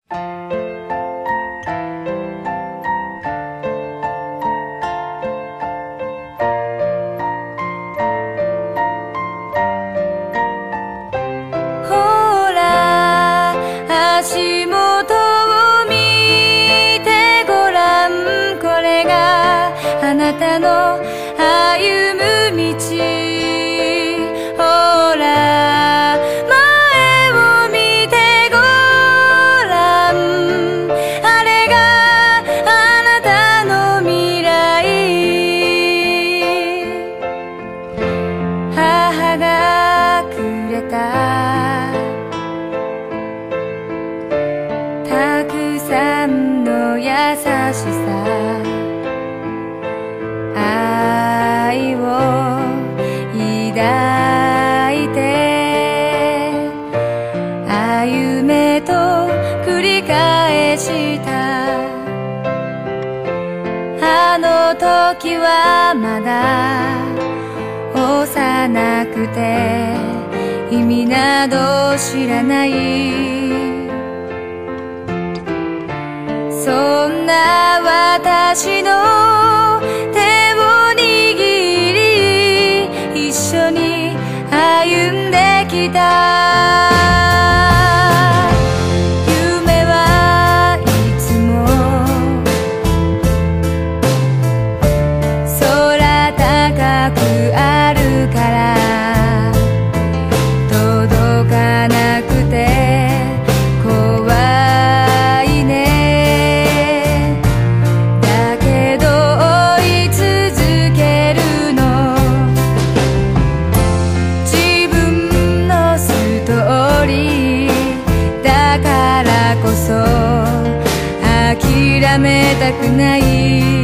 足元を見てごらん、これがあなたの歩む道。ほら前を見てごらん、あれがあなたの未来。母がくれたたくさんの優しさ、愛を抱いて歩めと繰り返した。あの時はまだ幼くて意味など知らない、そんな私の手を握り一緒に歩んできた。夢はいつも空高くあるから届かなくて怖いね。だけど追い続けるの、自分のストーリーだからこそ諦めたくない。